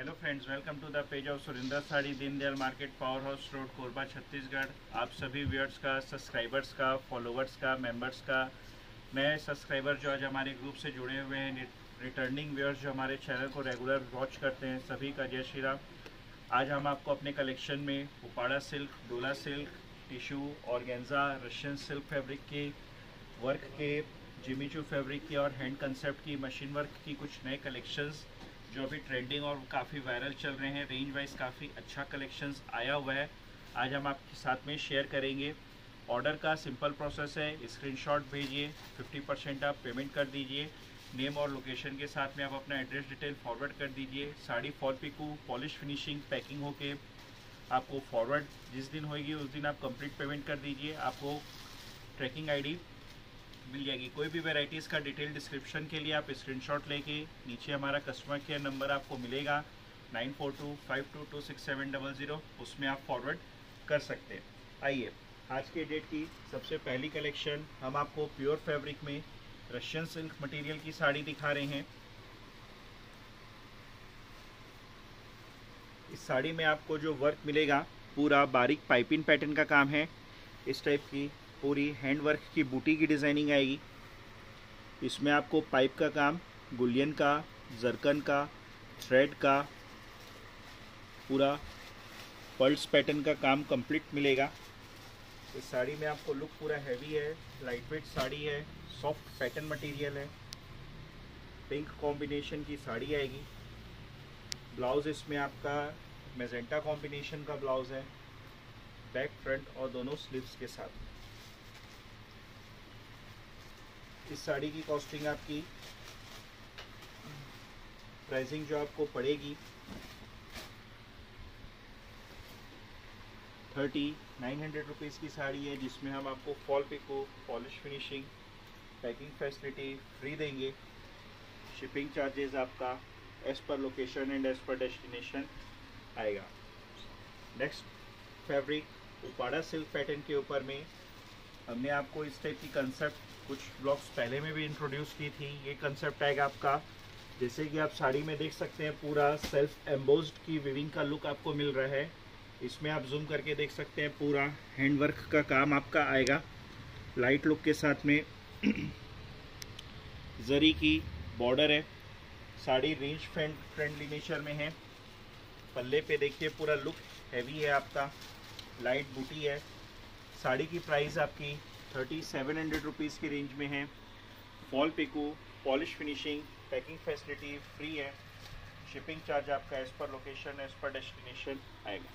Hello friends, welcome to the page of Surinder sari, Deendayal market, power house road, Korba, Chhattisgarh. आप सभी viewers का, subscribers का, followers का, मेंबर्स का, नए सब्सक्राइबर जो आज हमारे ग्रुप से जुड़े हुए हैं, रिटर्निंग व्यूअर्स जो हमारे चैनल को रेगुलर वॉच करते हैं, सभी का जय श्री राम। आज हम आपको अपने कलेक्शन में Uppada silk, Dola silk, tissue, organza, Russian silk fabric के वर्क के, जिमीचू फैब्रिक के और हैंड कंसेप्ट की मशीन वर्क की कुछ नए कलेक्शंस जो अभी ट्रेंडिंग और काफ़ी वायरल चल रहे हैं। रेंज वाइज काफ़ी अच्छा कलेक्शंस आया हुआ है, आज हम आपके साथ में शेयर करेंगे। ऑर्डर का सिंपल प्रोसेस है, स्क्रीनशॉट भेजिए, 50% आप पेमेंट कर दीजिए, नेम और लोकेशन के साथ में आप अपना एड्रेस डिटेल फॉरवर्ड कर दीजिए। Sari fall Piku, polish finishing, packing होके आपको फॉरवर्ड जिस दिन होगी उस दिन आप कंप्लीट पेमेंट कर दीजिए, आपको ट्रैकिंग आईडी मिल जाएगी। कोई भी वेराइटीज़ का डिटेल डिस्क्रिप्शन के लिए आप स्क्रीनशॉट लेके नीचे हमारा कस्टमर केयर नंबर आपको मिलेगा 9425226700, उसमें आप फॉरवर्ड कर सकते हैं। आइए आज के डेट की सबसे पहली कलेक्शन हम आपको प्योर फैब्रिक में रशियन सिल्क मटेरियल की साड़ी दिखा रहे हैं। इस साड़ी में आपको जो वर्क मिलेगा पूरा बारीक पाइपिंग पैटर्न का काम है। इस टाइप की पूरी हैंड वर्क की बूटी की डिज़ाइनिंग आएगी। इसमें आपको पाइप का काम, गुलियन का, जरकन का, थ्रेड का, पूरा पल्स पैटर्न का काम कंप्लीट मिलेगा। इस साड़ी में आपको लुक पूरा हैवी है, लाइट वेट साड़ी है, सॉफ्ट पैटर्न मटेरियल है, पिंक कॉम्बिनेशन की साड़ी आएगी। ब्लाउज़ इसमें आपका मैजेंटा कॉम्बिनेशन का ब्लाउज़ है, बैक फ्रंट और दोनों स्लीव्स के साथ। इस साड़ी की कॉस्टिंग आपकी प्राइसिंग जो आपको पड़ेगी 3900 रुपीज़ की साड़ी है, जिसमें हम आपको fall pico, polish finishing, packing facility free देंगे। शिपिंग चार्जेस आपका एज पर लोकेशन एंड एज पर डेस्टिनेशन आएगा। Next fabric Uppada silk pattern के ऊपर में हमने आपको इस टाइप की कंसेप्ट कुछ ब्लॉग्स पहले में भी इंट्रोड्यूस की थी। ये कंसेप्ट आएगा आपका, जैसे कि आप साड़ी में देख सकते हैं, पूरा सेल्फ एम्बोस्ड की विविंग का लुक आपको मिल रहा है। इसमें आप जूम करके देख सकते हैं, पूरा हैंड वर्क का काम आपका आएगा लाइट लुक के साथ में। जरी की बॉर्डर है, साड़ी रेंज फ्रेंडली नेचर में है। पल्ले पे देखिए पूरा लुक हैवी है आपका, लाइट बूटी है। साड़ी की प्राइस आपकी 3700 रुपीज़ की रेंज में है। Fall pico, polish finishing, packing facility free है। शिपिंग चार्ज आपका एज पर लोकेशन एज पर डेस्टिनेशन आएगा।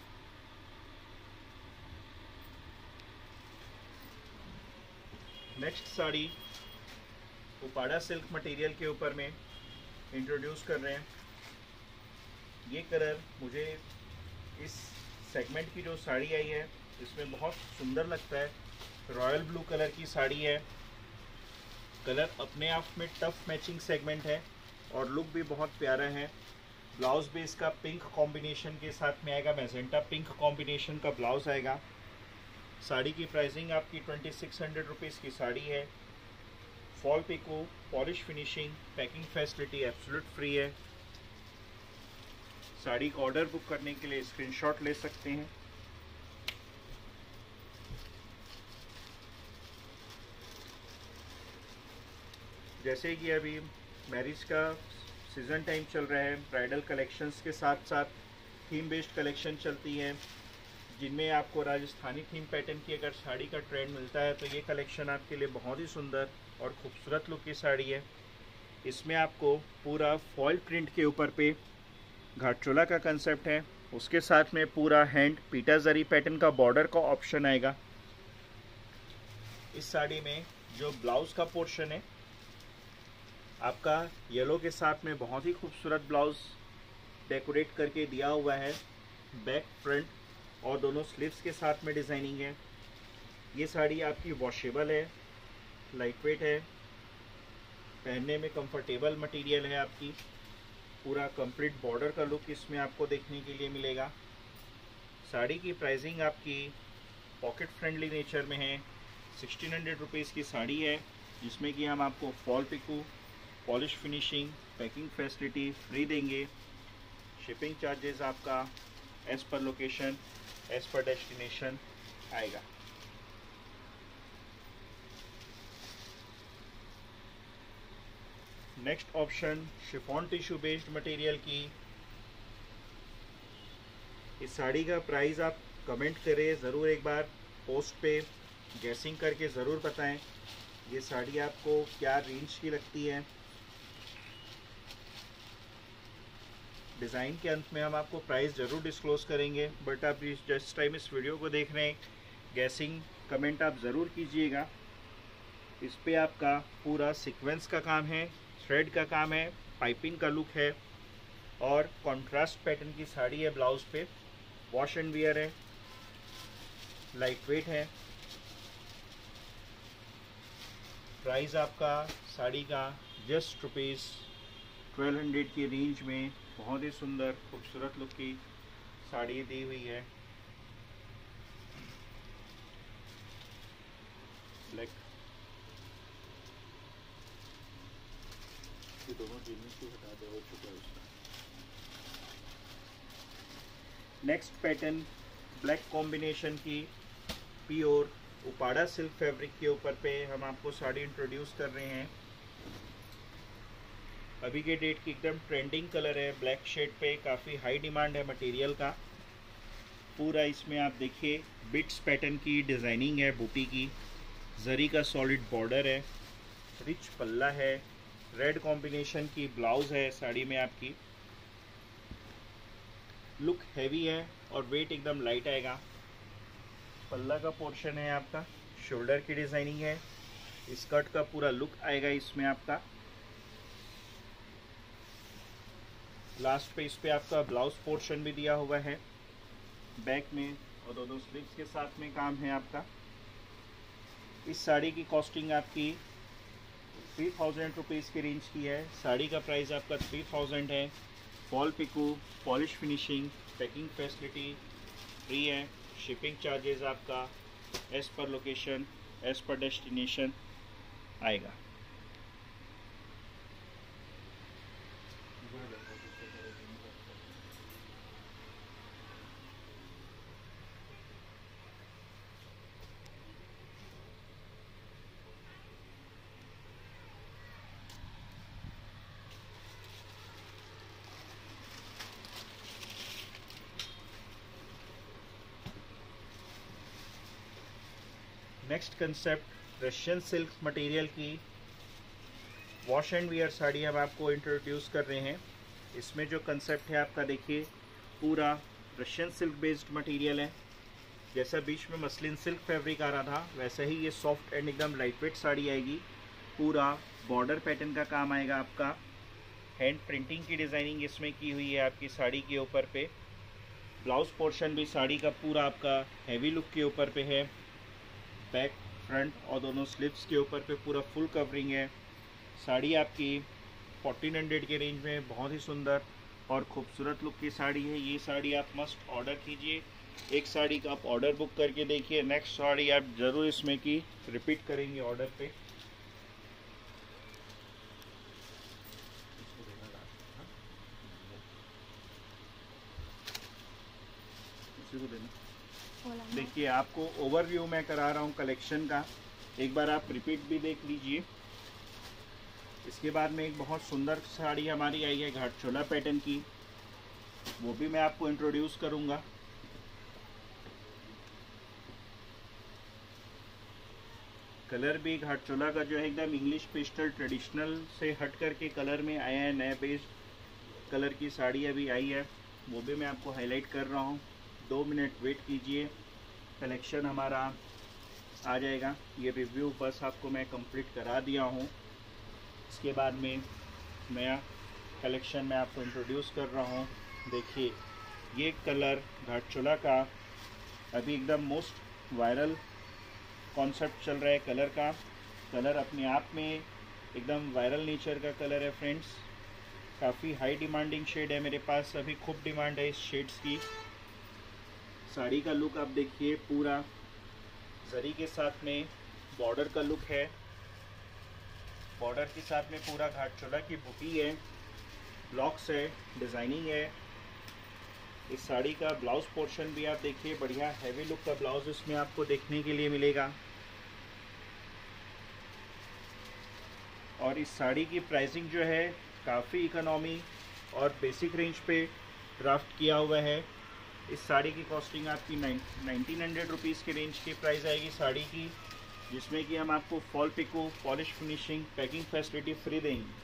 Next sari Uppada silk material के ऊपर में इंट्रोड्यूस कर रहे हैं। ये कलर मुझे इस सेगमेंट की जो साड़ी आई है इसमें बहुत सुंदर लगता है। रॉयल ब्लू कलर की साड़ी है, कलर अपने आप में टफ मैचिंग सेगमेंट है और लुक भी बहुत प्यारा है। ब्लाउज भी इसका पिंक कॉम्बिनेशन के साथ में आएगा, मैजेंटा पिंक कॉम्बिनेशन का ब्लाउज आएगा। साड़ी की प्राइसिंग आपकी 2600 रुपीज़ की साड़ी है। Fall pico, polish finishing, packing facility absolute free है। साड़ी का ऑर्डर बुक करने के लिए स्क्रीनशॉट ले सकते हैं। जैसे कि अभी मैरिज का सीज़न टाइम चल रहा है, ब्राइडल कलेक्शंस के साथ साथ थीम बेस्ड कलेक्शन चलती हैं, जिनमें आपको राजस्थानी थीम पैटर्न की अगर साड़ी का ट्रेंड मिलता है तो ये कलेक्शन आपके लिए बहुत ही सुंदर और खूबसूरत लुक की साड़ी है। इसमें आपको पूरा फॉइल प्रिंट के ऊपर पे घाटचोला का कंसेप्ट है, उसके साथ में पूरा हैंड पीटा जरी पैटर्न का बॉर्डर का ऑप्शन आएगा। इस साड़ी में जो ब्लाउज का पोर्शन है आपका येलो के साथ में बहुत ही खूबसूरत ब्लाउज डेकोरेट करके दिया हुआ है। बैक फ्रंट और दोनों स्लीव्स के साथ में डिज़ाइनिंग है। ये साड़ी आपकी वॉशेबल है, लाइट वेट है, पहनने में कंफर्टेबल मटेरियल है आपकी। पूरा कंप्लीट बॉर्डर का लुक इसमें आपको देखने के लिए मिलेगा। साड़ी की प्राइसिंग आपकी पॉकेट फ्रेंडली नेचर में है। 1600 रुपीज़ की साड़ी है, जिसमें कि हम आपको fall Piku, polish finishing, packing facility free देंगे। शिपिंग चार्जेस आपका as per location, as per destination आएगा। Next option chiffon tissue based material की। इस साड़ी का प्राइस आप कमेंट करें ज़रूर, एक बार पोस्ट पे गैसिंग करके ज़रूर बताएं ये साड़ी आपको क्या रेंज की लगती है। डिज़ाइन के अंत में हम आपको प्राइस ज़रूर डिस्क्लोज़ करेंगे, बट आप जिस टाइम इस वीडियो को देख रहे हैं गैसिंग कमेंट आप ज़रूर कीजिएगा। इस पे आपका पूरा सीक्वेंस का काम है, थ्रेड का काम है, पाइपिंग का लुक है और कॉन्ट्रास्ट पैटर्न की साड़ी है। ब्लाउज पे वॉश एंड वियर है, लाइट वेट है। प्राइस आपका साड़ी का जस्ट ₹1200 की रेंज में बहुत ही सुंदर खूबसूरत लुक की साड़ी दी हुई है। ब्लैक ये दोनों जीन्स की हटा दे, हो चुका है उसका। नेक्स्ट पैटर्न ब्लैक कॉम्बिनेशन की प्योर उपाड़ा सिल्क फैब्रिक के ऊपर पे हम आपको साड़ी इंट्रोड्यूस कर रहे हैं। अभी के डेट की एकदम ट्रेंडिंग कलर है, ब्लैक शेड पे काफ़ी हाई डिमांड है मटेरियल का। पूरा इसमें आप देखिए बिट्स पैटर्न की डिज़ाइनिंग है, बूटी की, जरी का सॉलिड बॉर्डर है, रिच पल्ला है, रेड कॉम्बिनेशन की ब्लाउज है साड़ी में आपकी। लुक हैवी है और वेट एकदम लाइट आएगा। पल्ला का पोर्शन है आपका, शोल्डर की डिज़ाइनिंग है, स्कर्ट का पूरा लुक आएगा इसमें आपका। लास्ट पे इस पे आपका ब्लाउज पोर्शन भी दिया हुआ है बैक में और दोनों स्लीव्स के साथ में काम है आपका। इस साड़ी की कॉस्टिंग आपकी 3000 रुपीज़ की रेंज की है। साड़ी का प्राइस आपका 3000 है। Fall pico, polish finishing, packing facility free है। शिपिंग चार्जेस आपका as per location, as per destination आएगा। Next concept Russian silk material की वॉश एंड वियर साड़ी हम आपको इंट्रोड्यूस कर रहे हैं। इसमें जो कंसेप्ट है आपका देखिए, पूरा रशियन सिल्क बेस्ड मटेरियल है। जैसा बीच में मसलिन सिल्क फैब्रिक आ रहा था वैसे ही ये सॉफ्ट एंड एकदम लाइटवेट साड़ी आएगी। पूरा बॉर्डर पैटर्न का काम आएगा आपका। हैंड प्रिंटिंग की डिज़ाइनिंग इसमें की हुई है आपकी साड़ी के ऊपर पे। ब्लाउज पोर्शन भी साड़ी का पूरा आपका हैवी लुक के ऊपर पे है। बैक, फ्रंट और दोनों स्लीव्स के ऊपर पे पूरा फुल कवरिंग है। साड़ी आपकी 1400 के रेंज में बहुत ही सुंदर और खूबसूरत लुक की साड़ी है। ये साड़ी आप मस्ट ऑर्डर कीजिए। एक साड़ी का आप ऑर्डर बुक करके देखिए, नेक्स्ट साड़ी आप ज़रूर इसमें की रिपीट करेंगे ऑर्डर पे। देखिए आपको ओवरव्यू मैं करा रहा हूँ कलेक्शन का, एक बार आप रिपीट भी देख लीजिए। इसके बाद में एक बहुत सुंदर साड़ी हमारी आई है घाटचोला पैटर्न की, वो भी मैं आपको इंट्रोड्यूस करूँगा। कलर भी घाटचोला का जो है एकदम इंग्लिश पेस्टल ट्रेडिशनल से हट करके कलर में आया है। नए बेस्ड कलर की साड़ी अभी आई है, वो भी मैं आपको हाईलाइट कर रहा हूँ। 2 मिनट वेट कीजिए, कलेक्शन हमारा आ जाएगा। ये रिव्यू बस आपको मैं कंप्लीट करा दिया हूँ। इसके बाद में नया कलेक्शन मैं आपको इंट्रोड्यूस कर रहा हूँ। देखिए ये कलर घाटचोला का अभी एकदम मोस्ट वायरल कॉन्सेप्ट चल रहा है कलर का। कलर अपने आप में एकदम वायरल नेचर का कलर है फ्रेंड्स। काफ़ी हाई डिमांडिंग शेड है मेरे पास, अभी खूब डिमांड है इस शेड्स की। साड़ी का लुक आप देखिए, पूरा जरी के साथ में बॉर्डर का लुक है। बॉर्डर के साथ में पूरा घाटचोला की बूटी है, ब्लॉक्स है, डिज़ाइनिंग है, इस साड़ी का ब्लाउज पोर्शन भी आप देखिए, बढ़िया हैवी लुक का ब्लाउज इसमें आपको देखने के लिए मिलेगा। और इस साड़ी की प्राइसिंग जो है काफ़ी इकोनॉमी और बेसिक रेंज पे ड्राफ्ट किया हुआ है। इस साड़ी की कॉस्टिंग आपकी 1900 रुपीज़ के रेंज की प्राइस आएगी साड़ी की, जिसमें कि हम आपको fall pico, polish finishing, packing facility free देंगे।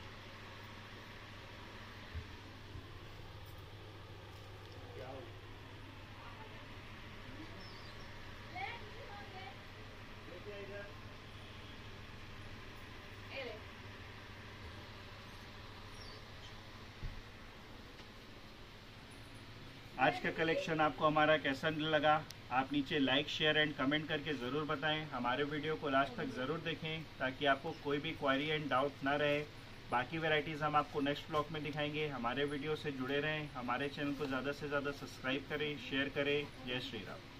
आज का कलेक्शन आपको हमारा कैसा लगा, आप नीचे लाइक, शेयर एंड कमेंट करके ज़रूर बताएं। हमारे वीडियो को लास्ट तक ज़रूर देखें ताकि आपको कोई भी क्वेरी एंड डाउट ना रहे। बाकी वैरायटीज़ हम आपको नेक्स्ट ब्लॉग में दिखाएंगे। हमारे वीडियो से जुड़े रहें, हमारे चैनल को ज़्यादा से ज़्यादा सब्सक्राइब करें, शेयर करें। जय श्री राम।